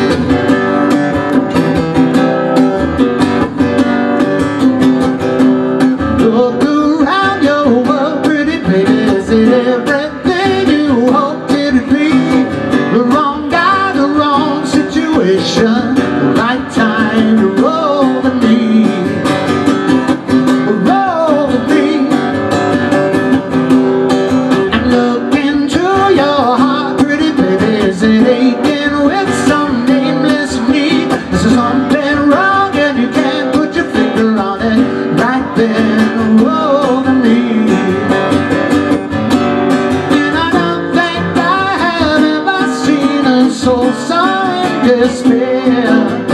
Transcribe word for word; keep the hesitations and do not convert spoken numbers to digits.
Look around your world, pretty baby. Is it everything you hoped it would be? The wrong guy, the wrong situation, the right time to roll with me. Roll with me. And look into your heart, pretty baby. Is it aching with some nameless need? Is there something wrong and you can't put your finger on it? Right then, roll with me. And I don't think I have ever seen a soul so in despair.